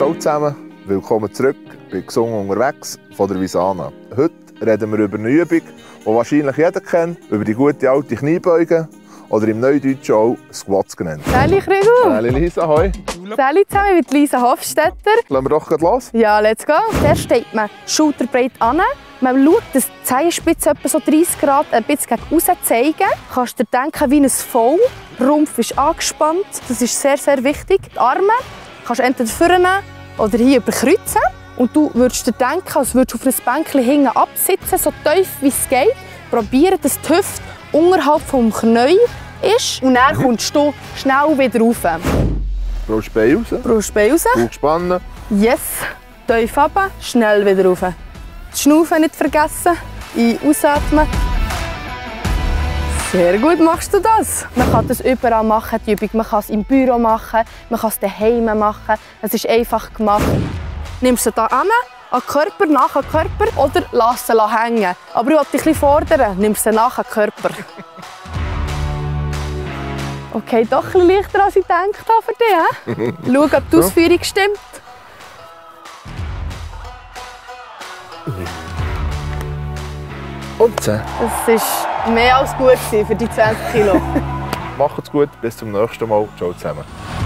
Ciao zusammen, willkommen zurück bei «Gesund unterwegs» von der Visana. Heute reden wir über eine Übung, die wahrscheinlich jeder kennt, über die gute alte Kniebeuge oder im Neudeutschen auch Squats genannt. Salut Gregor! Salut Lisa, hoi! Salut zusammen mit Lisa Hofstetter. Lassen wir doch gleich los? Ja, let's go! Zuerst steht man schulterbreit an. Man schaut, dass die Zehenspitze etwa so 30 Grad ein bisschen gegen aussen zeigen. Du kannst dir denken wie ein V. Der Rumpf ist angespannt. Das ist sehr, sehr wichtig. Die Arme kannst du entweder vornehmen oder hier überkreuzen. Und du würdest dir denken, als würdest du auf einem Bänkchen hinten absitzen, so tief wie es geht. Probieren, dass die Hüfte unterhalb des Knie ist. Und dann kommst du schnell wieder rauf. Brauchst du Bein raus? Brauchst du Bein raus? Bauch spannen. Yes. Tief runter, schnell wieder rauf. Das Schnaufen nicht vergessen. Ein-, ausatmen. Sehr gut machst du das. Man kann das überall machen, die Übung. Man kann es im Büro machen, man kann es daheim machen. Es ist einfach gemacht. Nimmst du sie hier an den Körper, nach den Körper oder lass sie hängen. Aber ich will dich ein bisschen fordern. Nimmst sie nach den Körper. Okay, doch ein bisschen leichter als ich gedacht habe für dich. Schau, ob die Ausführung stimmt. Und 10. Das war mehr als gut für die 20 Kilo. Macht's gut, bis zum nächsten Mal. Ciao zusammen.